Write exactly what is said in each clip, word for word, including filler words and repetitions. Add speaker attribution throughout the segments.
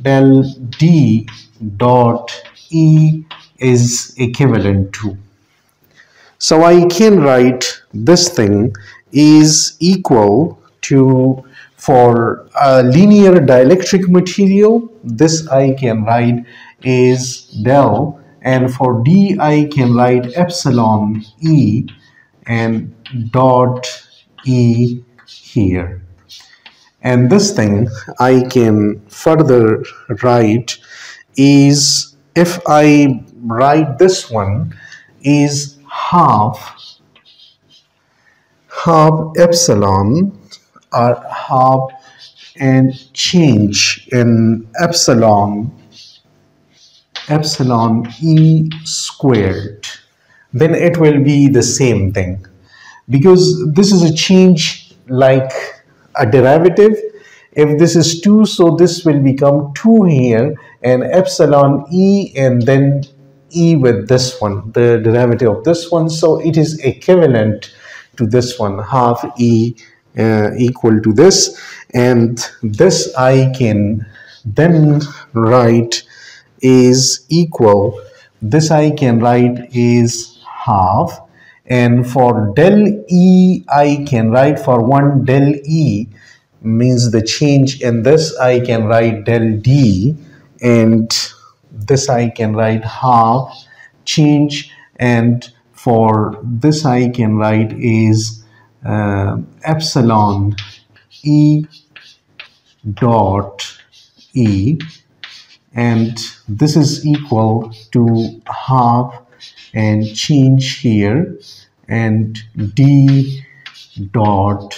Speaker 1: del D dot E is equivalent to. So I can write this thing is equal to, for a linear dielectric material, this I can write is del, and for D I can write epsilon E and dot E here. And this thing I can further write is, if I write this one, is half half epsilon, or half and change in epsilon epsilon E squared, then it will be the same thing, because this is a change like a derivative. If this is two, so this will become two here, and epsilon E and then E with this one, the derivative of this one, so it is equivalent to this one, half E uh, equal to this. And this I can then write is equal, this I can write is half, and for del E I can write, for one del E means the change in this, I can write del D, and this I can write half change, and for this I can write is uh, epsilon E dot E, and this is equal to half and change here and D dot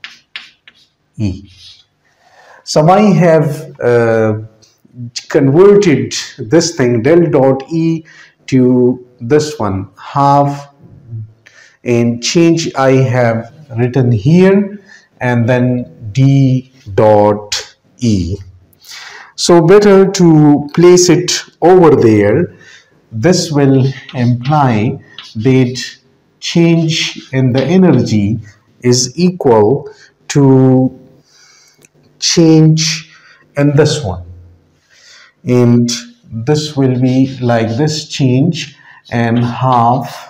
Speaker 1: E. So I have uh, converted this thing del dot E to this one, half and change I have written here, and then D dot E. So better to place it over there. This will imply that change in the energy is equal to change in this one, and this will be like this, change and half,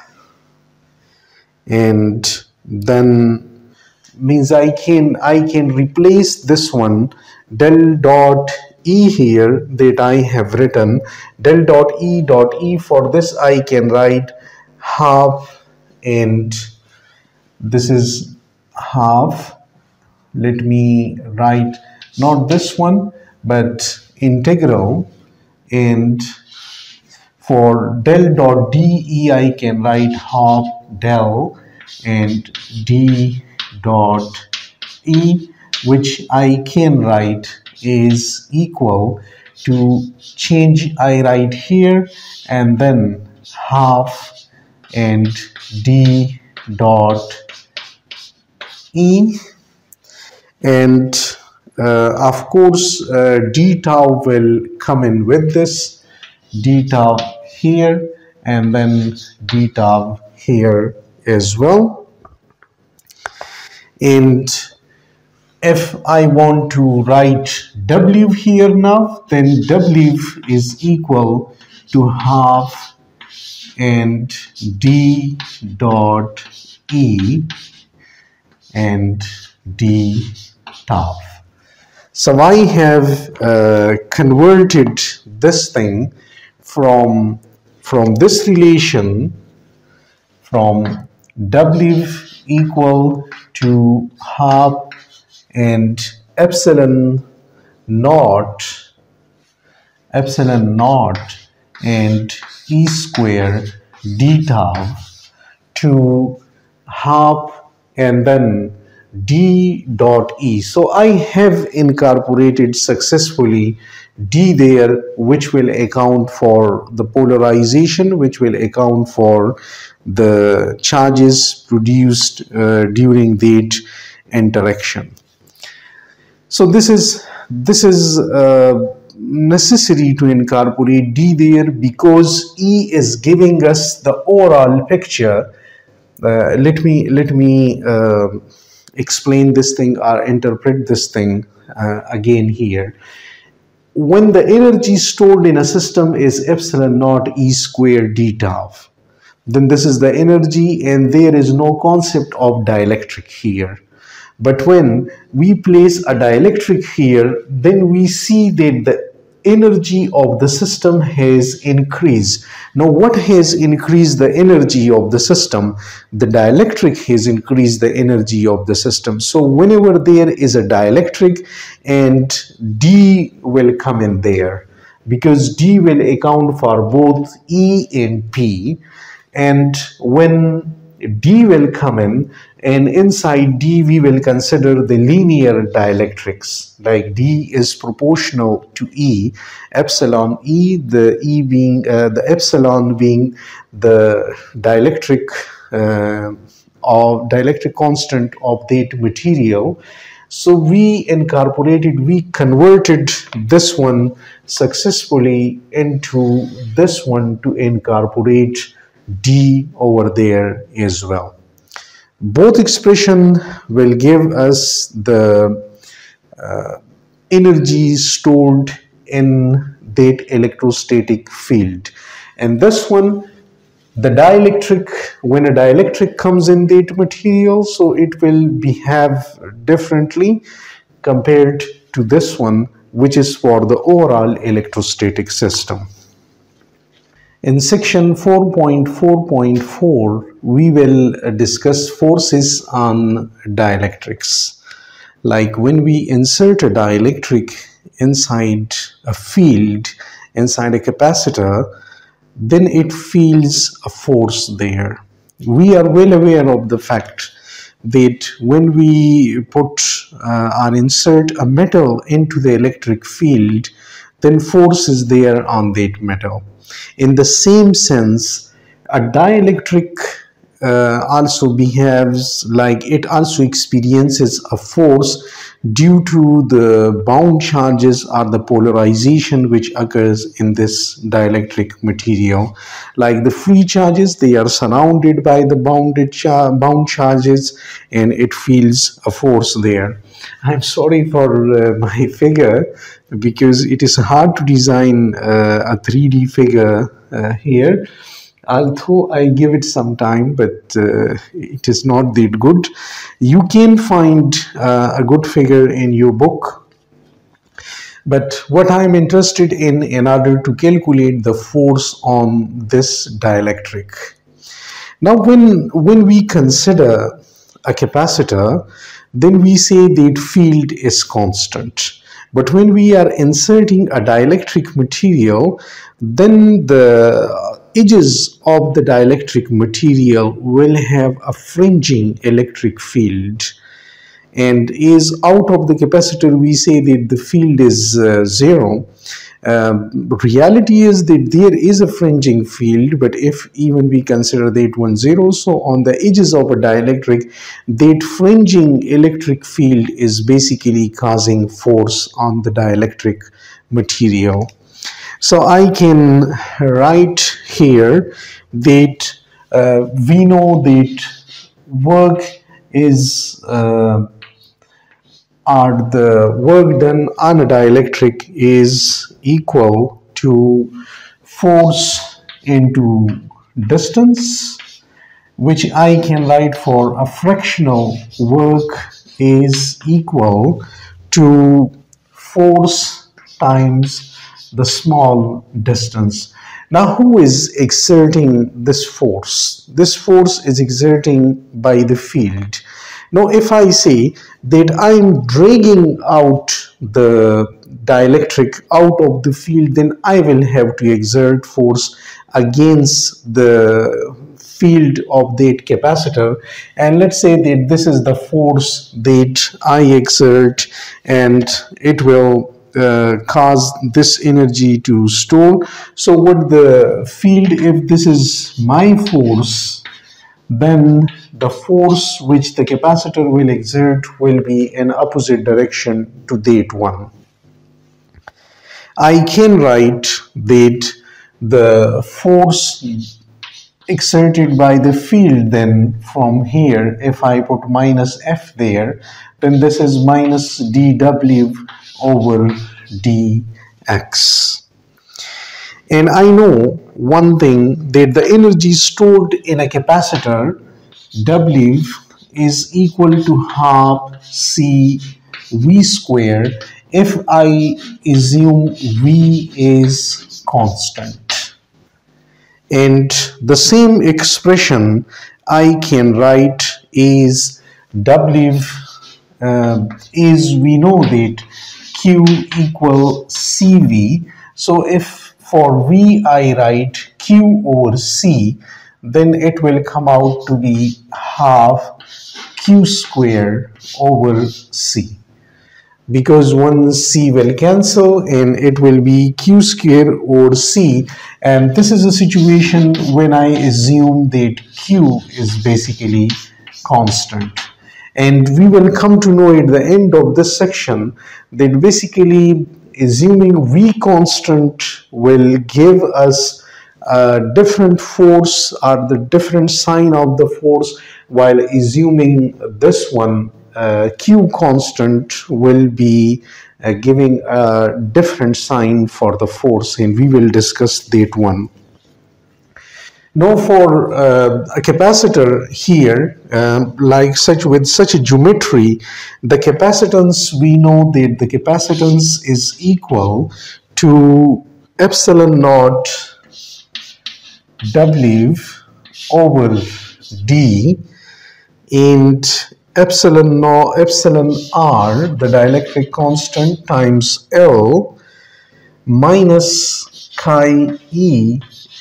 Speaker 1: and then means I can I can replace this one del dot E here that I have written del dot E dot E. For this I can write half, and this is half. Let me write not this one but integral, and for del dot D E I can write half del and D dot E, which I can write is equal to change I write here and then half and D dot E, and uh, of course uh, d tau will come in with this, d tau here and then d tau here as well. And if I want to write W here now, then W is equal to half and D dot E and D tau. So I have uh, converted this thing from from this relation from W equal to half and epsilon naught epsilon naught and E square d tau to half and then D dot E. So I have incorporated successfully D there, which will account for the polarization, which will account for the charges produced uh, during that interaction. So this is this is uh, necessary to incorporate D there because E is giving us the overall picture. Uh, let me let me uh, explain this thing or interpret this thing uh, again here. when the energy stored in a system is epsilon naught E squared d tau, then this is the energy and there is no concept of dielectric here. But when we place a dielectric here, then we see that the energy of the system has increased. Now, what has increased the energy of the system? The dielectric has increased the energy of the system. So whenever there is a dielectric, and D will come in there, because D will account for both E and P, and when D will come in, and inside D we will consider the linear dielectrics, like D is proportional to E, epsilon E, the E being uh, the epsilon being the dielectric uh, of dielectric constant of that material. So we incorporated, we converted this one successfully into this one to incorporate D over there as well. Both expression will give us the uh, energy stored in that electrostatic field. And this one, the dielectric, when a dielectric comes in that material, so it will behave differently compared to this one, which is for the overall electrostatic system. In section four point four point four, we will discuss forces on dielectrics. Like when we insert a dielectric inside a field, inside a capacitor, then it feels a force there. We are well aware of the fact that when we put uh, or insert a metal into the electric field, then force is there on that metal. In the same sense, a dielectric uh, also behaves like it also experiences a force due to the bound charges or the polarization which occurs in this dielectric material. Like the free charges, they are surrounded by the bounded char bound charges, and it feels a force there. I'm sorry for uh, my figure, because it is hard to design uh, a three D figure uh, here, although I give it some time, but uh, it is not that good. You can find uh, a good figure in your book, but what I'm interested in in order to calculate the force on this dielectric. Now when when we consider a capacitor, then we say that field is constant. But when we are inserting a dielectric material, then the edges of the dielectric material will have a fringing electric field. And is out of the capacitor, we say that the field is uh, zero. Uh, reality is that there is a fringing field, but if even we consider that one zero, so on the edges of a dielectric, that fringing electric field is basically causing force on the dielectric material. So I can write here that uh, we know that work is uh, or the work done on a dielectric is equal to force into distance, which I can write for a frictional work is equal to force times the small distance. Now, who is exerting this force? This force is exerting by the field. Now, if I say that I'm dragging out the dielectric out of the field, then I will have to exert force against the field of that capacitor. And let's say that this is the force that I exert, and it will uh, cause this energy to store. So what the field, if this is my force, then the force which the capacitor will exert will be in opposite direction to that one. I can write that the force exerted by the field, then from here, if I put minus F there, then this is minus dW over dx. X. And I know one thing, that the energy stored in a capacitor W is equal to half C V square if I assume V is constant. And the same expression I can write is W uh, is, we know that Q equal C V. So if for V I write Q over C, then it will come out to be half Q square over C, because one C will cancel and it will be Q square over C. And this is a situation when I assume that Q is basically constant. And we will come to know at the end of this section that basically assuming V constant will give us a different force or the different sign of the force, while assuming this one uh, Q constant will be uh, giving a different sign for the force, and we will discuss that one. Now for uh, a capacitor here, um, like such with such a geometry, the capacitance, we know that the capacitance is equal to epsilon naught W over D, and epsilon naught epsilon R, the dielectric constant, times L minus chi E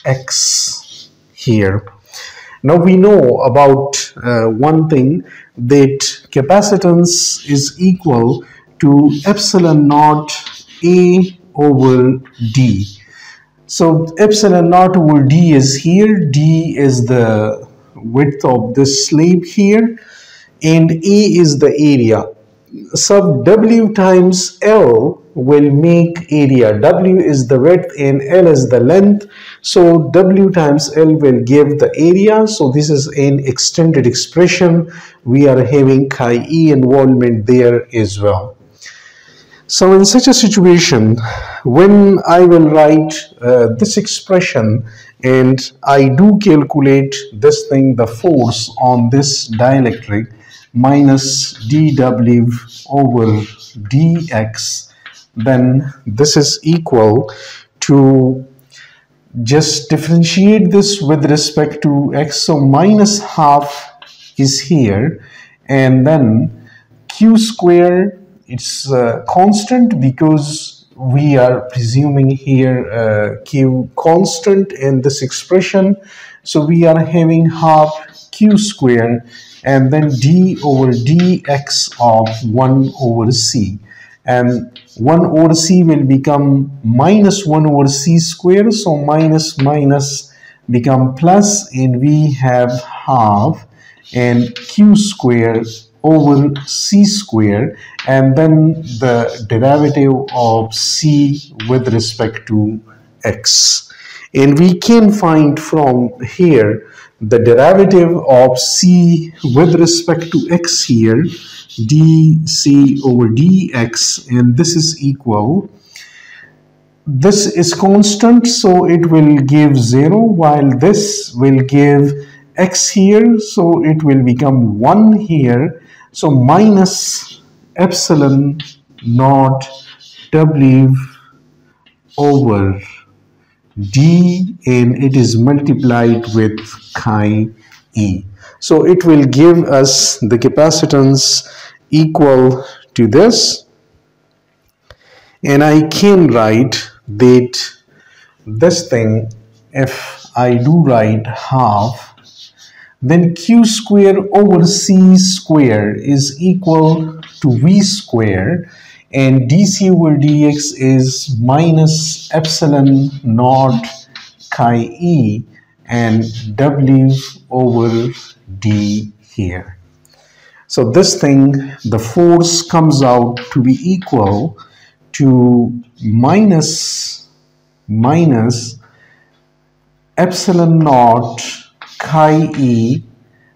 Speaker 1: X here. Now we know about uh, one thing, that capacitance is equal to epsilon naught A over D. So epsilon naught over D is here, D is the width of this slab here, and A is the area. So W times L will make area. W is the width and L is the length. So W times L will give the area. So this is an extended expression. We are having chi E involvement there as well. So in such a situation, when I will write uh, this expression and I do calculate this thing, the force on this dielectric, minus dW over dx, then this is equal to, just differentiate this with respect to x, so minus half is here, and then q square, it's uh, constant because we are presuming here uh, q constant in this expression, so we are having half q square and then d over dx of one over c, and one over c will become minus one over c square, so minus minus become plus, and we have half and q square over c square, and then the derivative of c with respect to x. And we can find from here the derivative of c with respect to x here, dc over dx, and this is equal, this is constant, so it will give zero, while this will give x here, so it will become one here, so minus epsilon naught w over d, and it is multiplied with chi e. So it will give us the capacitance equal to this, and I can write that this thing, if I do write half, then q square over c square is equal to v square, and dc over dx is minus epsilon naught chi e and w over d here. So this thing, the force comes out to be equal to minus minus epsilon naught chi e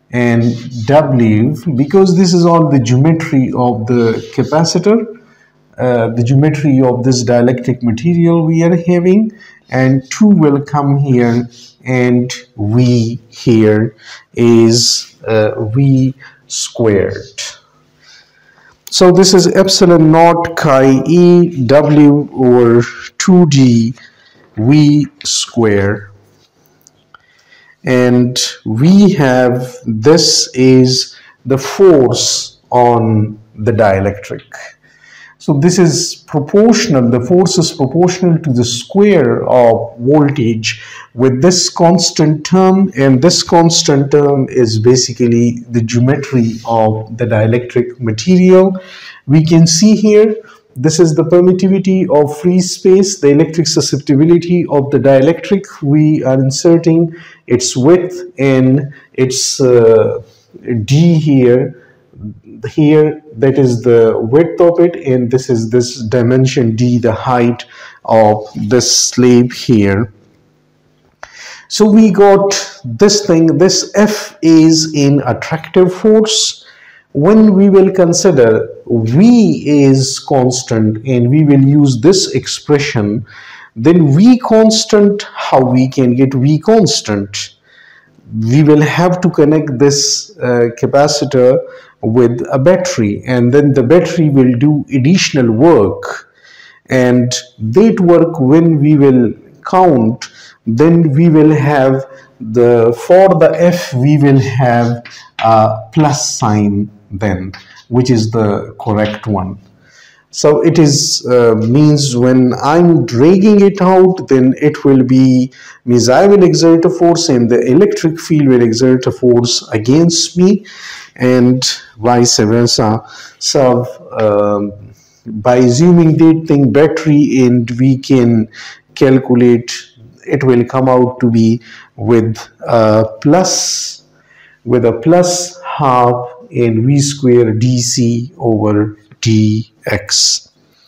Speaker 1: and w, because this is all the geometry of the capacitor. uh, the geometry of this dielectric material we are having, and two will come here, and V here is uh, V squared. So this is epsilon naught chi E W over two D V square. And we have, this is the force on the dielectric. So this is proportional, the force is proportional to the square of voltage with this constant term, and this constant term is basically the geometry of the dielectric material. We can see here, this is the permittivity of free space, the electric susceptibility of the dielectric. We are inserting its width and its uh, D here. Here, that is the width of it, and this is this dimension D, the height of this slab here. So we got this thing, this F is in attractive force. When we will consider V is constant and we will use this expression, then V constant, how we can get V constant? We will have to connect this uh, capacitor with a battery, and then the battery will do additional work, and that work, when we will count, then we will have the, for the F we will have a plus sign then, which is the correct one. So it is uh, means when I'm dragging it out, then it will be, means I will exert a force and the electric field will exert a force against me, and vice versa. So um, by assuming that thing battery, and we can calculate, it will come out to be with a plus, with a plus half in V square D C over dx.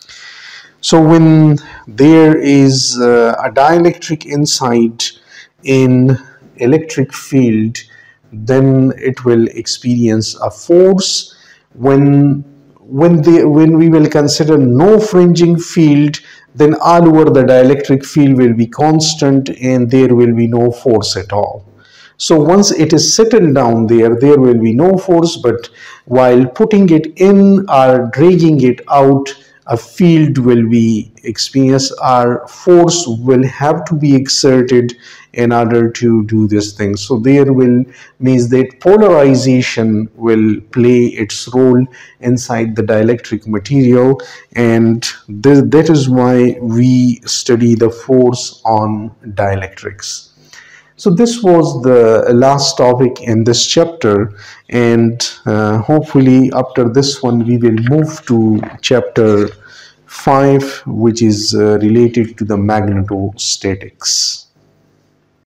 Speaker 1: So when there is uh, a dielectric inside in electric field, then it will experience a force. When when they when we will consider no fringing field, then all over the dielectric field will be constant and there will be no force at all. So once it is settled down there, there will be no force, but while putting it in or dragging it out, a field will be experienced, our force will have to be exerted in order to do this thing. So there will means that polarization will play its role inside the dielectric material, and th that is why we study the force on dielectrics. So this was the last topic in this chapter, and uh, hopefully after this one we will move to chapter five, which is uh, related to the magnetostatics.